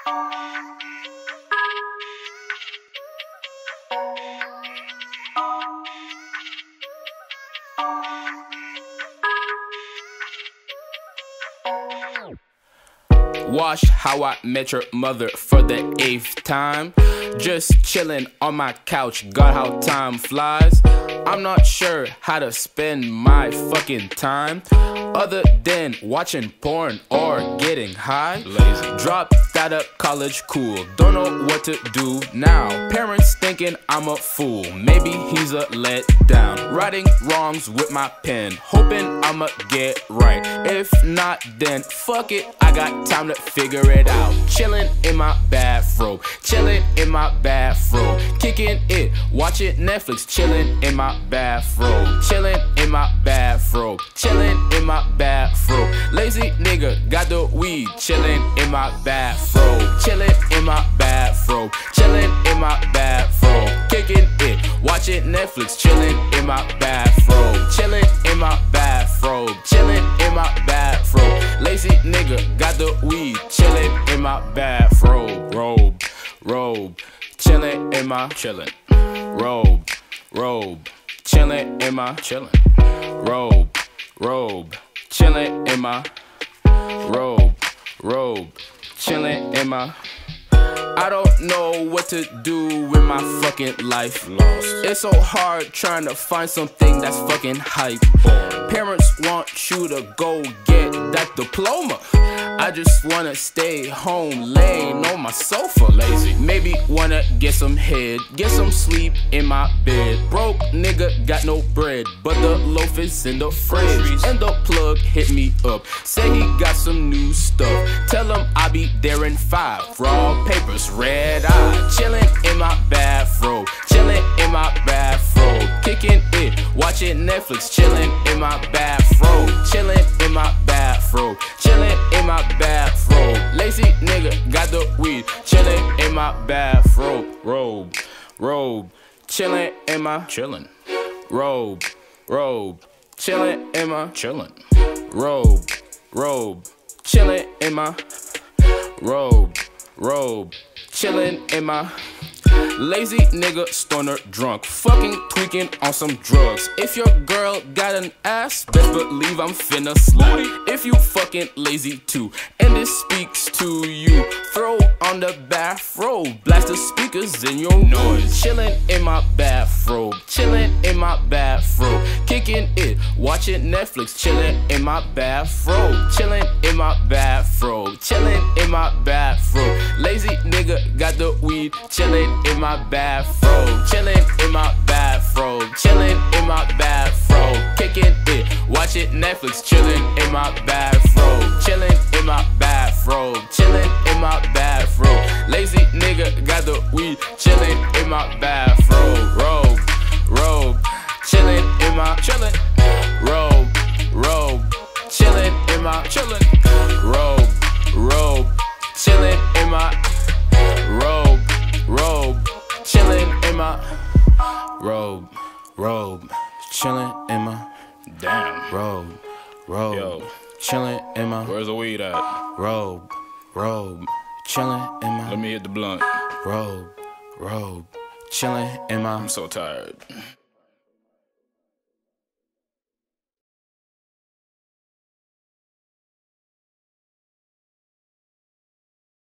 Watch How I Met Your Mother for the 8th time. Just chillin' on my couch, God how time flies. I'm not sure how to spend my fucking time other than watching porn or getting high. Lazy. Dropped out of college, cool, don't know what to do now. Parents thinking I'm a fool, maybe he's a letdown. Writing wrongs with my pen, hoping I'ma get right. If not, then fuck it, I got time to figure it out. Chillin' in my bathrobe, chillin' in my bathrobe, kicking it, watching Netflix, chillin' in my bathrobe, chillin' in my bathrobe, chillin' in my bathrobe. Lazy nigga got the weed, chillin' in my bathrobe, chillin' in my bathrobe, chillin' in my bathrobe, kicking it, watching Netflix, chillin' in my bathrobe, chillin' in my bathrobe, chillin' in my bathrobe. Lazy nigga got the weed, chillin' in my bathrobe, robe, chillin' in my robe, chillin' in my robe, chillin' in my robe, chillin' in my. I don't know what to do with my fucking life. Lost. It's so hard trying to find something that's fucking hype. Parents want you to go get that diploma. I just wanna stay home laying on my sofa. Lazy. Maybe wanna get some head, get some sleep in my bed. Broke nigga got no bread, but the loaf is in the fridge. And the plug hit me up, say he got some new stuff. Tell him I'll be there in 5. Raw papers, red eye, chillin' in my bathrobe, chillin' in my bathrobe, kicking it, watching Netflix, chillin' in my bathrobe, chillin' in my bathrobe, chillin' in my bathrobe. Lazy nigga got the weed, chillin' in my bathrobe, robe, chillin' in my robe, chillin' in my robe, chillin' in my robe, chillin' in my. Lazy nigga, stoner, drunk, fucking tweaking on some drugs. If your girl got an ass, best believe I'm finna slide. If you fucking lazy too, and this speaks to you, throw on the bathrobe, blast the speakers in your noise. Chillin' in my bathrobe, chillin' in my bathrobe, kicking it, watching Netflix, chillin' in my bathrobe, chillin' in my bathrobe, chillin' in my bathrobe. Lazy nigga got the weed, chillin' in my bathrobe, chillin' in my bathrobe, chillin' in my bathrobe, kicking it, watching Netflix, chillin' in my bathrobe, chillin' in my bathrobe, chillin' in my bathrobe. Lazy nigga got the weed, chillin' in my bathrobe, robe, chillin' in my robe, chillin' in my robe, chillin' in my robe, chillin' in my robe, chillin' in my damn robe, yo, chillin' in my. Where's the weed at? Robe, chillin' in my. Let me hit the blunt. Robe, chillin' in my. I'm so tired.